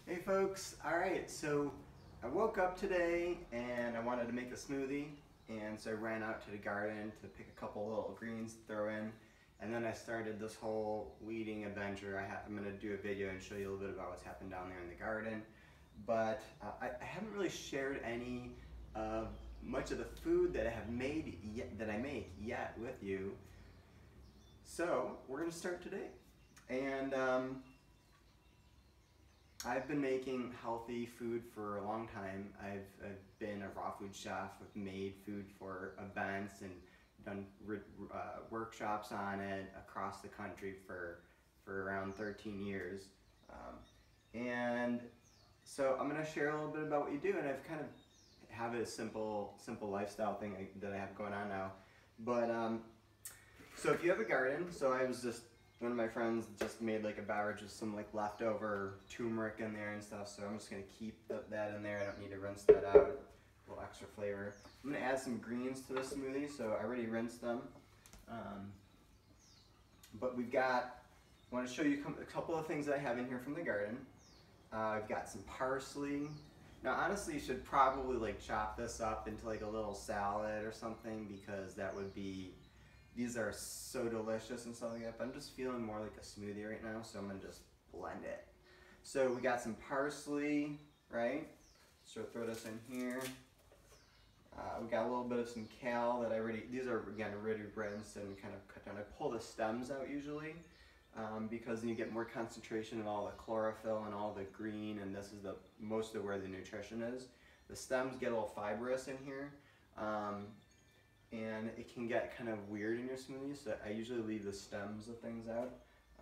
Hey folks, alright, so I woke up today and I wanted to make a smoothie, and so I ran out to the garden to pick a couple little greens to throw in, and then I started this whole weeding adventure. I'm going to do a video and show you a little bit about what's happened down there in the garden, but I haven't really shared any much of the food that I have made yet, that I make yet with you, so we're going to start today. And I've been making healthy food for a long time. I've been a raw food chef. I've made food for events and done workshops on it across the country for around 13 years. And so I'm going to share a little bit about what you do, and I've kind of have a simple lifestyle thing that I have going on now. But so if you have a garden, so one of my friends just made like a beverage with some like leftover turmeric in there and stuff, so I'm just gonna keep that in there. I don't need to rinse that out, a little extra flavor. I'm gonna add some greens to this smoothie, so I already rinsed them. But I want to show you a couple of things that I have in here from the garden. I've got some parsley. Now honestly, you should probably like chop this up into like a little salad or something, because these are so delicious and stuff like that, but I'm just feeling more like a smoothie right now, so I'm gonna just blend it. So we got some parsley, right? So throw this in here. We got a little bit of some kale that these are again already rinsed and kind of cut down. I pull the stems out usually, because then you get more concentration of all the chlorophyll and all the green, and this is most of where the nutrition is. The stems get a little fibrous in here. And it can get kind of weird in your smoothie, so I usually leave the stems of things out.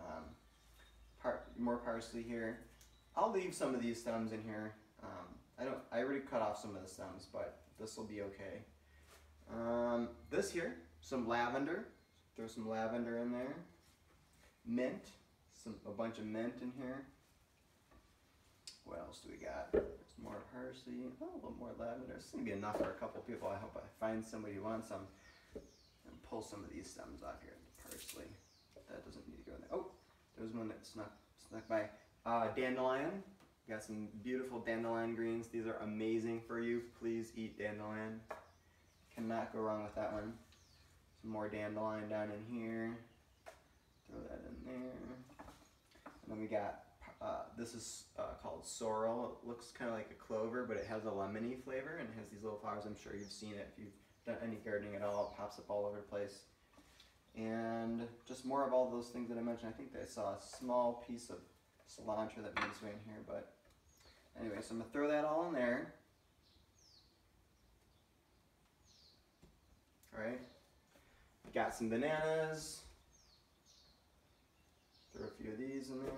More parsley here. I'll leave some of these stems in here. I already cut off some of the stems, but this will be okay. This here, some lavender. Throw some lavender in there. Mint, a bunch of mint in here. What else do we got? Some more parsley, a little more lavender. This is gonna be enough for a couple people. I hope I find somebody who wants some. And pull some of these stems off here. Parsley, that doesn't need to go in there. Oh, there's one that snuck by. Dandelion, got some beautiful dandelion greens. These are amazing for you. Please eat dandelion. Cannot go wrong with that one. Some more dandelion down in here. Throw that in there. And then we got this is called sorrel. It looks kind of like a clover, but it has a lemony flavor and it has these little flowers. I'm sure you've seen it if you've done any gardening at all. It pops up all over the place. And just more of all those things that I mentioned. I think I saw a small piece of cilantro that made its way in here, but anyway, so I'm gonna throw that all in there. All right, got some bananas. Throw a few of these in there.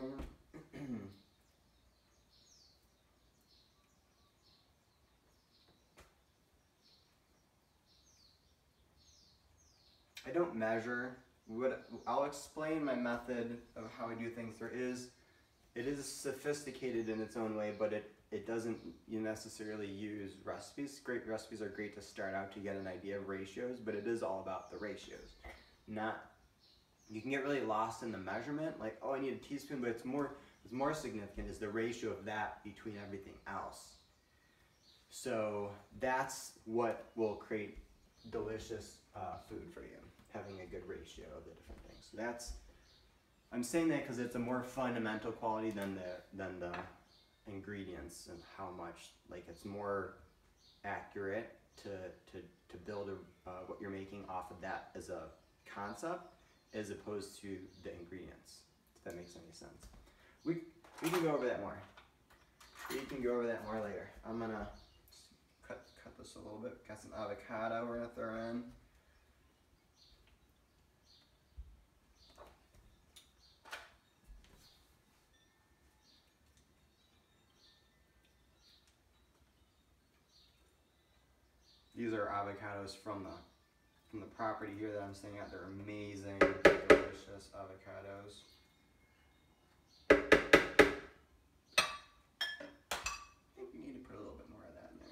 I don't measure. I'll explain my method of how I do things. It is sophisticated in its own way, but it doesn't necessarily use recipes. Great recipes are great to start out to get an idea of ratios, but it is all about the ratios. You can get really lost in the measurement, like, oh, I need a teaspoon, but what's more significant is the ratio of that between everything else. So that's what will create delicious food for you, having a good ratio of the different things. So I'm saying that because it's a more fundamental quality than the ingredients and how much, like, it's more accurate to build what you're making off of that as a concept, as opposed to the ingredients, if that makes any sense. We can go over that more. We can go over that more later. I'm gonna cut this a little bit. Got some avocado we're gonna throw in. These are avocados from the property here that I'm staying at. They're amazing, delicious avocados. I think we need to put a little bit more of that in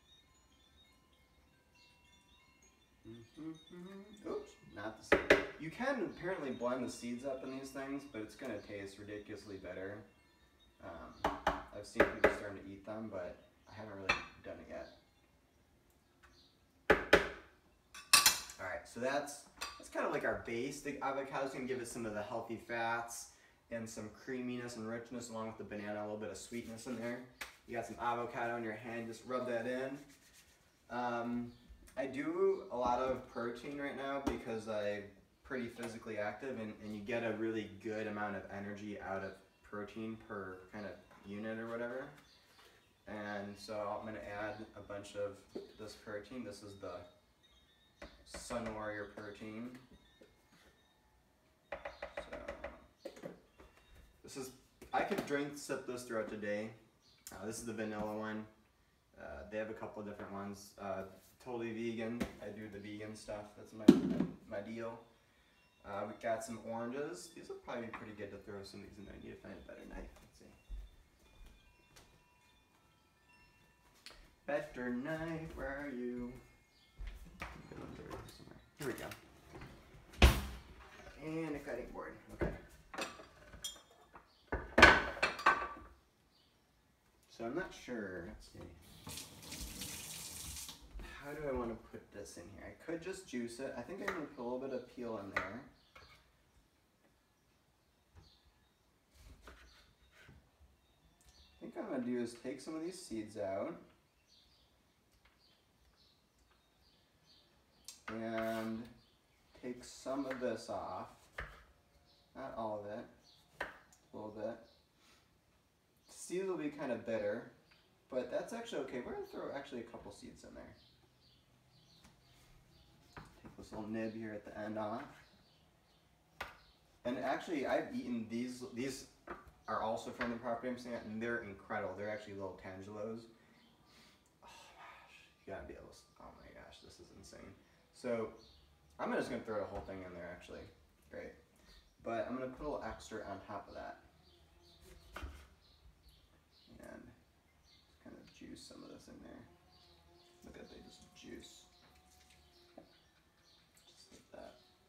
there. Oops, not the same. You can apparently blend the seeds up in these things, but it's gonna taste ridiculously better. I've seen people starting to eat them, but I haven't really done it yet. All right, so that's kind of like our base. The avocado's gonna give it some of the healthy fats and some creaminess and richness, along with the banana, a little bit of sweetness in there. You got some avocado in your hand, just rub that in. I do a lot of protein right now because I'm pretty physically active, and you get a really good amount of energy out of protein per kind of unit or whatever. And so I'm gonna add a bunch of this protein. This is the Sun Warrior protein. So this is, I could sip this throughout the day. This is the vanilla one. They have a couple of different ones. Totally vegan. I do the vegan stuff. That's my deal. We've got some oranges. These will probably be pretty good to throw some of these in there. I need to find a better knife. Let's see. Better knife, where are you? Here we go. And a cutting board. Okay. So I'm not sure. Let's see. How do I want to put this in here? I could just juice it. I think I'm going to put a little bit of peel in there. I think what I'm going to do is take some of these seeds out. And take some of this off. Not all of it. A little bit. Seeds will be kind of bitter, but that's actually okay. We're going to throw actually a couple seeds in there. Take this little nib here at the end off. And actually, I've eaten these. These are also from the property I'm staying at, and they're incredible. They're actually little tangelos. Oh gosh, you gotta be able to. Oh my gosh, this is insane. So I'm just gonna throw the whole thing in there. Actually, great. But I'm gonna put a little extra on top of that, and just kind of juice some of this in there. Look at that, just juice. Just like that.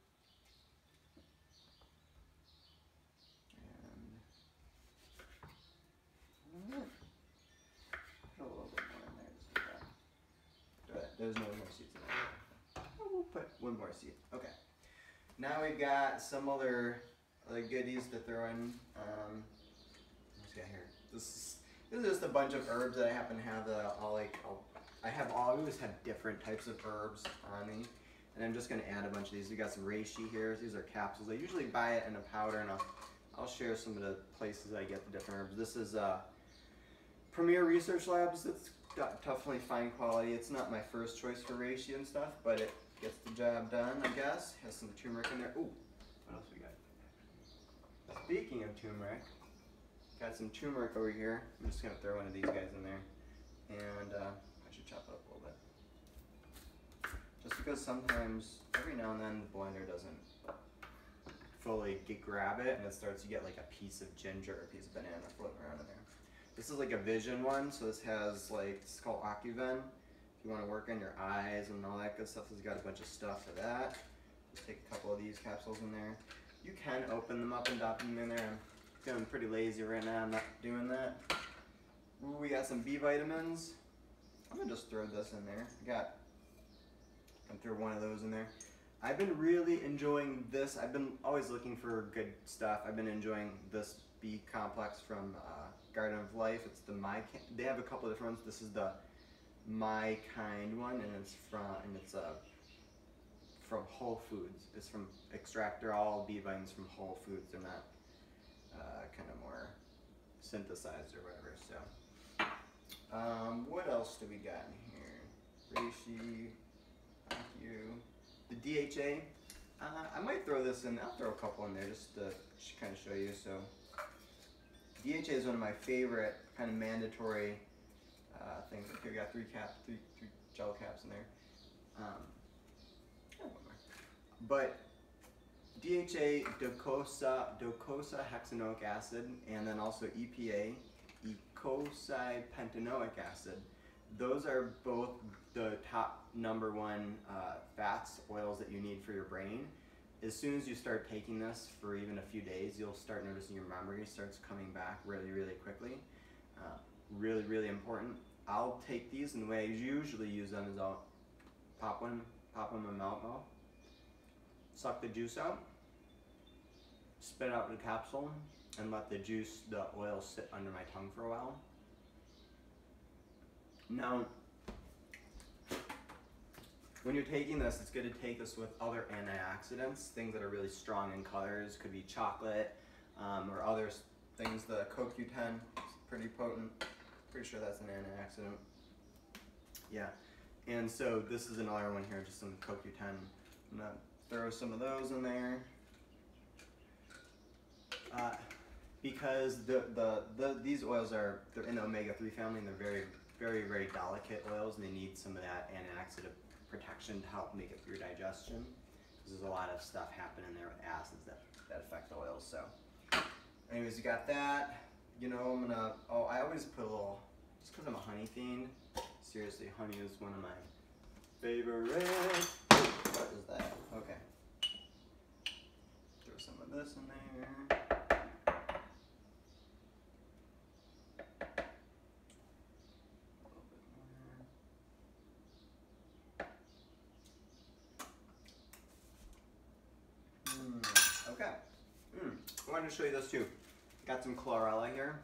Put a little bit more in there, just like that. Good. There's no more seeds in there. Oh, we'll put one more seed. Okay. Now we've got some other goodies to throw in. What's got here? This is just a bunch of herbs that I happen to have that I always have different types of herbs on me, and I'm just gonna add a bunch of these. We got some reishi here. These are capsules. I usually buy it in a powder, and I'll share some of the places I get the different herbs. This is Premier Research Labs. It's definitely fine quality. It's not my first choice for reishi and stuff, but it gets the job done, I guess. Has some turmeric in there. Ooh, what else we got? Speaking of turmeric, got some turmeric over here. I'm just gonna throw one of these guys in there, and I should chop it up a little bit. Just because sometimes, every now and then, the blender doesn't fully grab it, and it starts to get like a piece of ginger or a piece of banana floating around in there. This is like a vision one, so this has it's called Ocuven. If you want to work on your eyes and all that good stuff, it's got a bunch of stuff for that. Just take a couple of these capsules in there. You can open them up and drop them in there. I'm feeling pretty lazy right now, I'm not doing that. Ooh, we got some B vitamins. I'm gonna just throw this in there. I'm throw one of those in there. I've been really enjoying this. I've been always looking for good stuff. I've been enjoying this B complex from Garden of Life. It's the they have a couple of different ones. This is the My Kind one, and it's from Whole Foods. It's from Extractor, all B vitamins from Whole Foods. They're not kind of more synthesized or whatever. So, what else do we got in here? Reishi, the DHA. I might throw this in. I'll throw a couple in there just to kind of show you. So, DHA is one of my favorite kind of mandatory things. Okay, we got three gel caps in there. One more. But DHA, docosahexaenoic acid, and then also EPA, eicosapentaenoic acid. Those are both the top #1 fats, oils that you need for your brain. as soon as you start taking this for even a few days, you'll start noticing your memory starts coming back really, really quickly. Really, really important. I'll take these, and the way I usually use them is I'll pop them in my mouth, suck the juice out, spit out the capsule, and let the oil sit under my tongue for a while. Now, when you're taking this, it's good to take this with other antioxidants, things that are really strong in colors. Could be chocolate or other things. The CoQ10 is pretty potent. Pretty sure that's an antioxidant. Yeah, and so this is another one here, just some CoQ10. I'm gonna throw some of those in there. Because these oils they're in the omega-3 family, and they're very, very, very delicate oils, and they need some of that antioxidant protection to help make it through digestion. Because there's a lot of stuff happening there with acids that affect the oils. So, anyways, you got that. You know, I'm gonna. Oh, I always put a little, just because I'm a honey fiend. Seriously, honey is one of my favorites. What is that? Okay. Throw some of this in there. Okay. I wanted to show you this too. Got some chlorella here.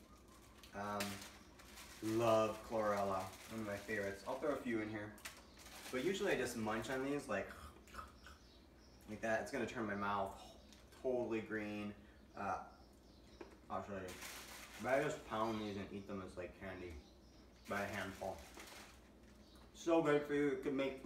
Love chlorella, one of my favorites. I'll throw a few in here. But usually I just munch on these like that. It's gonna turn my mouth totally green. I'll show you. But I just pound these and eat them as like candy by a handful. So good for you. It could make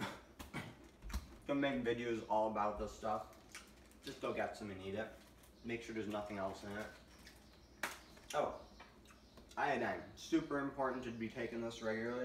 videos all about this stuff. Just go get some and eat it. Make sure there's nothing else in it. Oh, iodine. Super important to be taking this regularly.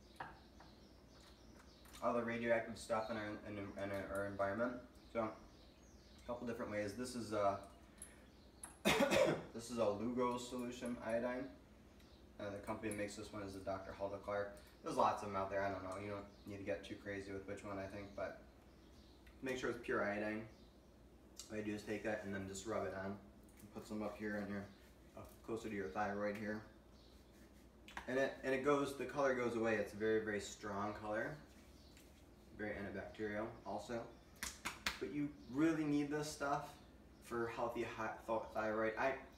All the radioactive stuff in our environment. So, a couple different ways. This is a this is a Lugo solution iodine. The company that makes this one is a Dr. Hulda Clark. There's lots of them out there. I don't know. You don't need to get too crazy with which one, I think, but make sure it's pure iodine. What I do is take that and then just rub it on. Put some up here and here, up closer to your thyroid here. And it goes, the color goes away. It's a very, very strong color. Very antibacterial also. But you really need this stuff for healthy thyroid.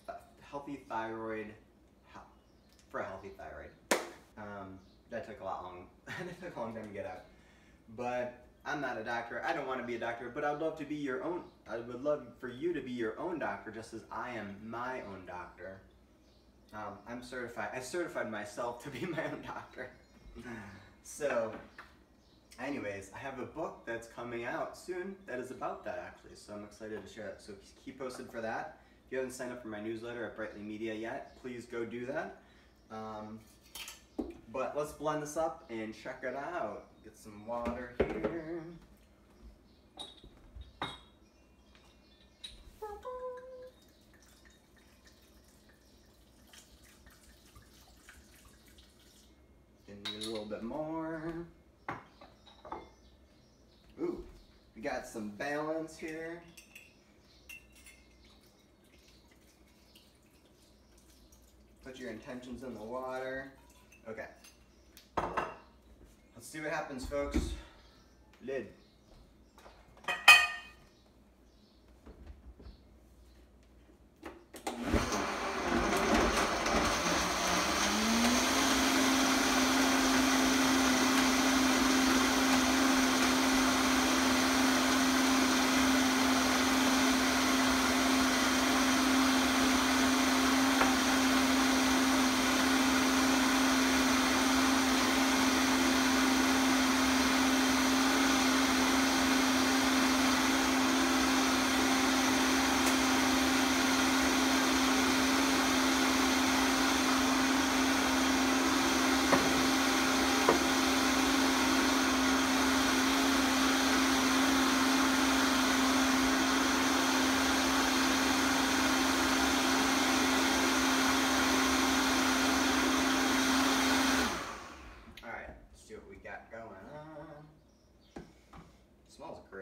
For a healthy thyroid. That took a long time to get out. But I'm not a doctor. I don't want to be a doctor, but I'd love to be your own. I would love for you to be your own doctor, just as I am my own doctor. I'm certified. I certified myself to be my own doctor. So, anyways, I have a book that's coming out soon that is about that actually. So I'm excited to share it. So keep posted for that. If you haven't signed up for my newsletter at Brightly Media yet, please go do that. But let's blend this up and check it out. Get some water here. Need a little bit more. Ooh, we got some balance here. Put your intentions in the water. Okay. Let's see what happens, folks. Lid.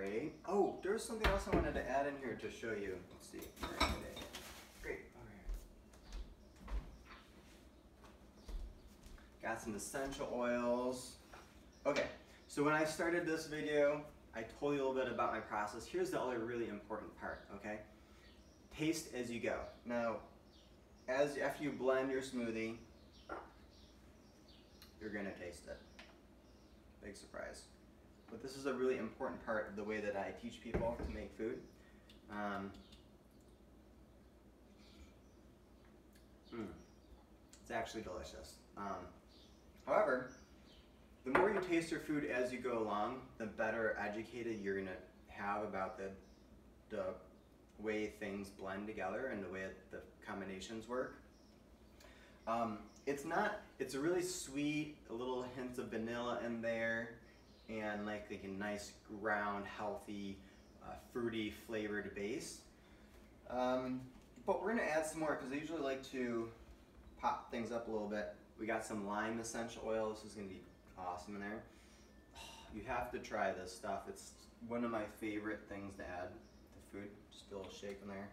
great. Oh, there's something else I wanted to add in here to show you. Let's see. Great. Okay. Got some essential oils. Okay, so when I started this video, I told you a little bit about my process. Here's the other really important part, okay? Taste as you go. Now, after you blend your smoothie, you're gonna taste it. Big surprise. But this is a really important part of the way that I teach people to make food. It's actually delicious. However, the more you taste your food as you go along, the better educated you're gonna have about the way things blend together and the way the combinations work. It's really sweet, a little hints of vanilla in there, and like a nice ground, healthy, fruity flavored base. But we're gonna add some more because I usually like to pop things up a little bit. We got some lime essential oil. This is gonna be awesome in there. You have to try this stuff. It's one of my favorite things to add to food. Just a little shake in there.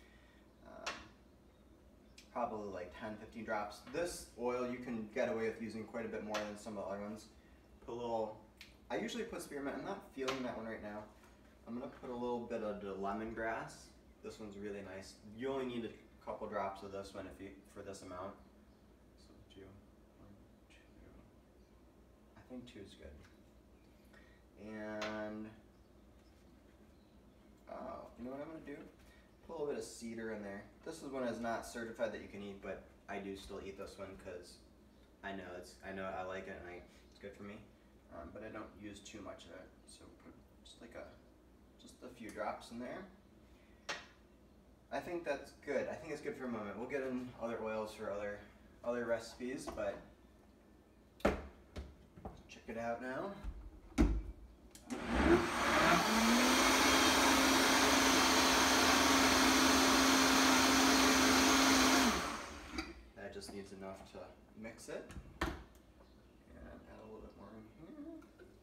Probably like 10, 15 drops. This oil you can get away with using quite a bit more than some of the other ones. Put a little, I usually put spearmint. I'm not feeling that one right now. I'm gonna put a little bit of the lemongrass. This one's really nice. You only need a couple drops of this one for this amount. So 2, 1, 2. I think 2 is good. And you know what I'm gonna do? Put a little bit of cedar in there. This is one that's not certified that you can eat, but I do still eat this one because I know I like it and it's good for me. But I don't use too much of it. So put just a few drops in there. I think that's good. I think it's good for a moment. We'll get in other oils for other recipes, but check it out now. That just needs enough to mix it. And add a little bit more in here.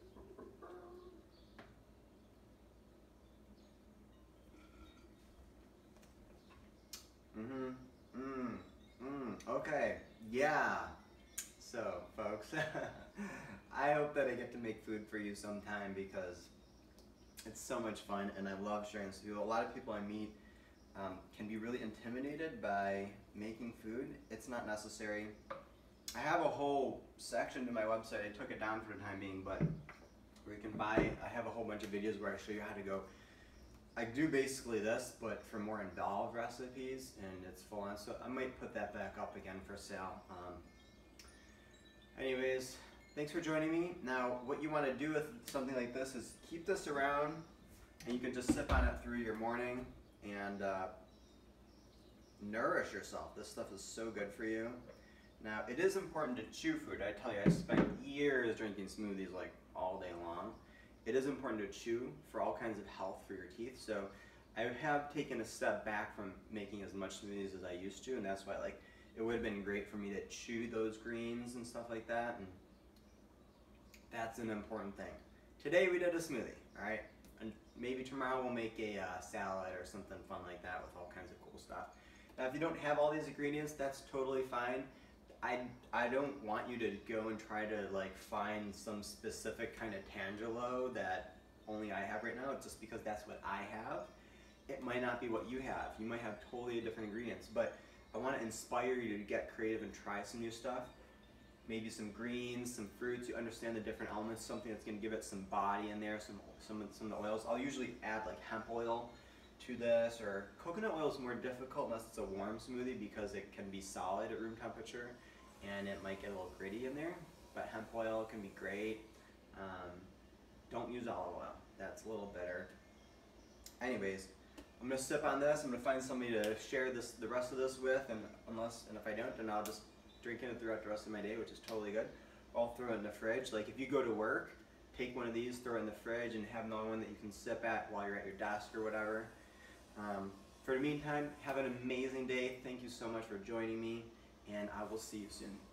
Okay, yeah. So, folks, I hope that I get to make food for you sometime because it's so much fun and I love sharing this with you. A lot of people I meet can be really intimidated by making food. It's not necessary. I have a whole section to my website. I took it down for the time being, but where you can buy, I have a whole bunch of videos where I show you how to go. I do basically this, but for more involved recipes, and it's full on. So I might put that back up again for sale. Anyways, thanks for joining me. Now, what you want to do with something like this is keep this around, and you can just sip on it through your morning and nourish yourself. This stuff is so good for you. Now, it is important to chew food. I tell you, I spent years drinking smoothies like all day long. It is important to chew for all kinds of health for your teeth. So I have taken a step back from making as much smoothies as I used to, and that's why it would have been great for me to chew those greens and stuff like that. And that's an important thing. Today we did a smoothie, all right? And maybe tomorrow we'll make a salad or something fun like that with all kinds of cool stuff. Now, if you don't have all these ingredients, that's totally fine. I don't want you to go and try to find some specific kind of Tangelo that only I have right now, just because that's what I have. It might not be what you have. You might have totally different ingredients, but I want to inspire you to get creative and try some new stuff. Maybe some greens, some fruits, you understand the different elements, something that's going to give it some body in there, some of the oils. I'll usually add hemp oil to this, or coconut oil is more difficult unless it's a warm smoothie because it can be solid at room temperature and it might get a little gritty in there, but hemp oil can be great. Don't use olive oil, that's a little bitter. Anyways, I'm gonna sip on this. I'm gonna find somebody to share the rest of this with, and if I don't, then I'll just drink it throughout the rest of my day, which is totally good. Or I'll throw it in the fridge. Like if you go to work, take one of these, throw it in the fridge, and have another one that you can sip at while you're at your desk or whatever. For the meantime, have an amazing day. Thank you so much for joining me, and I will see you soon.